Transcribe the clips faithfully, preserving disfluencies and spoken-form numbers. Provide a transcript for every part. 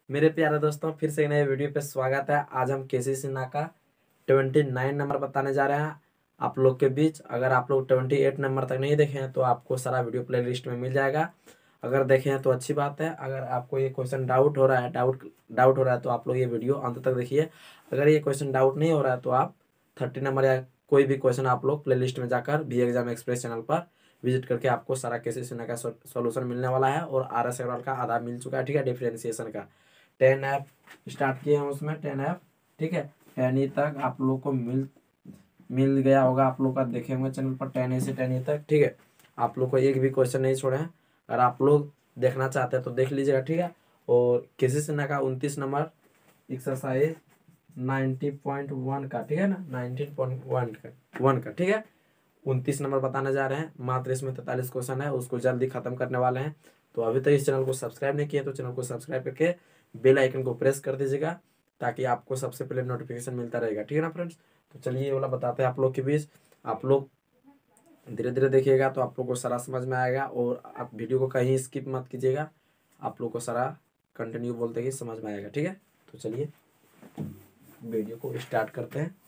मेरे प्यारे दोस्तों, फिर से एक नए वीडियो पे स्वागत है। आज हम केसी सिन्हा का ट्वेंटी नाइन नंबर बताने जा रहे हैं आप लोग के बीच। अगर आप लोग ट्वेंटी एट नंबर तक नहीं देखे हैं तो आपको सारा वीडियो प्ले लिस्ट में मिल जाएगा। अगर देखे हैं तो अच्छी बात है। अगर आपको ये क्वेश्चन डाउट हो रहा है डाउट डाउट हो रहा है तो आप लोग ये वीडियो अंत तक देखिए। अगर ये क्वेश्चन डाउट नहीं हो रहा है तो आप थर्टी नंबर या कोई भी क्वेश्चन आप लोग प्ले लिस्ट में जाकर बी एग्जाम एक्सप्रेस चैनल पर विजिट करके आपको सारा केसी सिन्हा का सॉल्यूशन मिलने वाला है। और आर एस अग्रवाल का आधा मिल चुका है, ठीक है, डिफरेंशिएशन का। टेन ऐप स्टार्ट किए हैं उसमें, टेन ऐप, ठीक है। टेन ई तक आप लोग को मिल मिल गया होगा, आप लोग का देखे होंगे चैनल पर टेन ए से टेन ई तक, ठीक है। आप लोग को एक भी क्वेश्चन नहीं छोड़े हैं। अगर आप लोग देखना चाहते हैं तो देख लीजिएगा, ठीक है। और केसी सिन्हा का उनतीस number exercise ninety point one का, ठीक है ना, नाइनटीन पॉइंट वन का वन का ठीक है, उनतीस नंबर बताने जा रहे हैं। मात्र इसमें तैंतालीस क्वेश्चन है, उसको जल्दी खत्म करने वाले हैं। तो अभी तक इस चैनल को सब्सक्राइब नहीं किया तो चैनल को सब्सक्राइब करके बेल आइकन को प्रेस कर दीजिएगा, ताकि आपको सबसे पहले नोटिफिकेशन मिलता रहेगा, ठीक है ना फ्रेंड्स। तो चलिए ये वाला बताते हैं आप लोग के बीच। आप लोग धीरे धीरे देखिएगा तो आप लोग को सारा समझ में आएगा। और आप वीडियो को कहीं स्किप मत कीजिएगा, आप लोग को सारा कंटिन्यू बोलते ही समझ में आएगा, ठीक है। तो चलिए वीडियो को स्टार्ट करते हैं।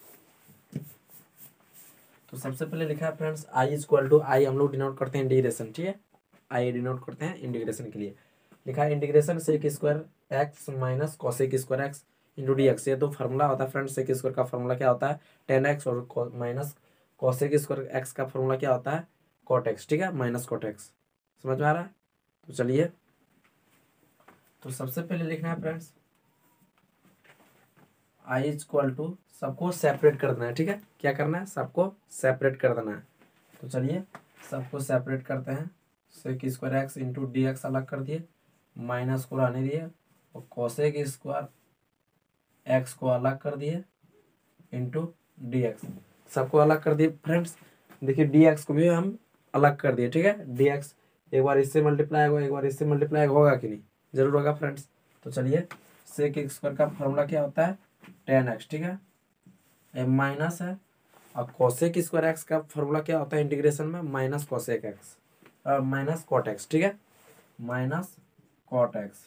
तो सबसे पहले लिखा है friends, I is equal to, I हम लोग डिनोट करते हैं इंटीग्रेशन, ठीक है। आई डिनोट करते हैं इंटीग्रेशन के लिए। लिखा है integration sec square x minus cosec square x into d x. ये तो फार्मूला होता है फ्रेंड्स। सेक स्क्वायर का फार्मूला क्या होता है, टेन एक्स, और माइनस कॉसेक स्क्वायर एक्स का फार्मूला क्या होता है, कॉट एक्स, ठीक है, माइनस कॉट एक्स। समझ में आ रहा है। तो चलिए, तो सबसे पहले लिखना है friends, I is equal to, सबको सेपरेट कर देना है, ठीक है। क्या करना है, सबको सेपरेट कर देना है। तो चलिए सबको सेपरेट करते हैं। Sec square x into d x अलग कर दिए, माइनस को रहने दिए, और कॉसेक स्क्वायर एक्स को अलग कर दिए इंटू डी एक्स, सबको अलग कर दिए फ्रेंड्स। देखिए डी एक्स को भी हम अलग कर दिए, ठीक है। डी एक्स एक बार इससे मल्टीप्लाई होगा, एक बार इससे मल्टीप्लाई होगा कि नहीं, जरूर होगा फ्रेंड्स। तो चलिए, सेक स्क्वायर का फॉर्मूला क्या होता है, टेन एक्स, ठीक है, ये माइनस है। और कॉसेक स्क्वायर एक्स का फॉर्मूला क्या होता है इंटीग्रेशन में, minus cosec x, minus cot x, ठीक है, minus cot x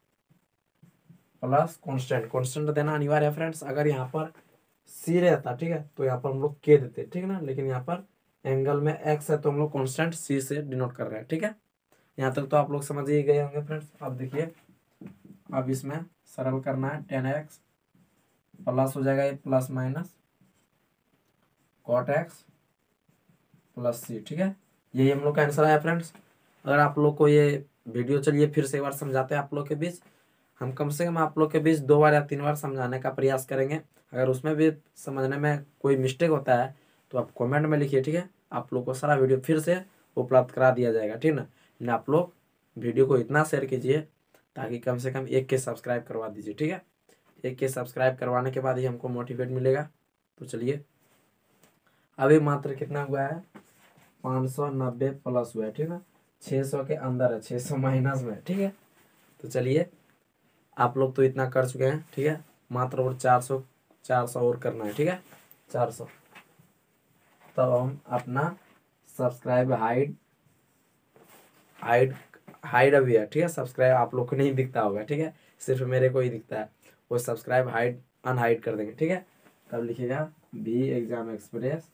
plus constant. Constant देना अनिवार्य है फ्रेंड्स। अगर यहाँ पर सी रहता, ठीक है, तो यहाँ पर हम लोग के देते, ठीक है ना, लेकिन यहाँ पर एंगल में एक्स है तो हम लोग कांस्टेंट सी से डिनोट कर रहे हैं, ठीक है। यहाँ तक तो आप लोग समझ ही गए होंगे फ्रेंड्स। अब देखिए, अब इसमें सरल करना है, टेन एक्स प्लस हो जाएगा ये plus minus cot x plus c, ठीक है। यही हम लोग का आंसर आया फ्रेंड्स। अगर आप लोग को ये वीडियो, चलिए फिर से एक बार समझाते हैं आप लोग के बीच। हम कम से कम आप लोग के बीच दो बार या तीन बार समझाने का प्रयास करेंगे। अगर उसमें भी समझने में कोई मिस्टेक होता है तो आप कमेंट में लिखिए, ठीक है। आप लोग को सारा वीडियो फिर से उपलब्ध करा दिया जाएगा, ठीक ना। लेकिन आप लोग वीडियो को इतना शेयर कीजिए ताकि कम से कम एक के सब्सक्राइब करवा दीजिए, ठीक है। एक के सब्सक्राइब करवाने के बाद ही हमको मोटिवेट मिलेगा। तो चलिए, अभी मात्र कितना हुआ है, पाँच सौ नब्बे प्लस हुआ है, ठीक है, छः सौ के अंदर है, छः सौ माइनस में, ठीक है। तो चलिए, आप लोग तो इतना कर चुके हैं, ठीक है। मात्र और चार सौ चार सौ और करना है, ठीक है, चार सौ। तब हम अपना सब्सक्राइब हाइड हाइड हाइड अभी है, ठीक है। सब्सक्राइब आप लोग को नहीं दिखता होगा, ठीक है, सिर्फ मेरे को ही दिखता है। वो सब्सक्राइब हाइड अनहाइड कर देंगे, ठीक है। तब लिखिएगा बी एग्जाम एक्सप्रेस,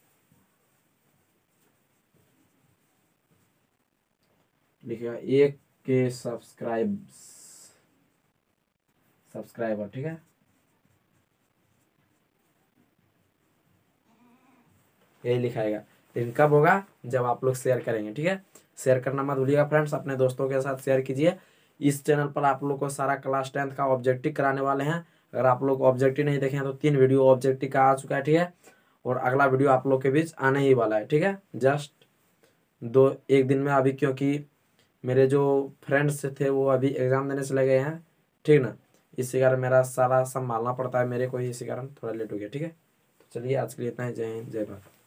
लिखिएगा एक के सब्सक्राइब सब्सक्राइबर, ठीक है। यही लिखाएगा। लेकिन कब होगा, जब आप लोग शेयर करेंगे, ठीक है। शेयर करना मत भूलिएगा फ्रेंड्स, अपने दोस्तों के साथ शेयर कीजिए। इस चैनल पर आप लोग को सारा क्लास टेंथ का ऑब्जेक्टिव कराने वाले हैं। अगर आप लोग ऑब्जेक्टिव नहीं देखे हैं तो तीन वीडियो ऑब्जेक्टिव का आ चुका है, ठीक है। और अगला वीडियो आप लोग के बीच आने ही वाला है, ठीक है। जस्ट दो एक दिन में, अभी क्योंकि मेरे जो फ्रेंड्स थे वो अभी एग्ज़ाम देने चले गए हैं, ठीक ना। इसी कारण मेरा सारा संभालना पड़ता है मेरे को ही, इसी कारण थोड़ा लेट हो गया, ठीक है। तो चलिए आज के लिए इतना ही। जय हिंद, जय भारत।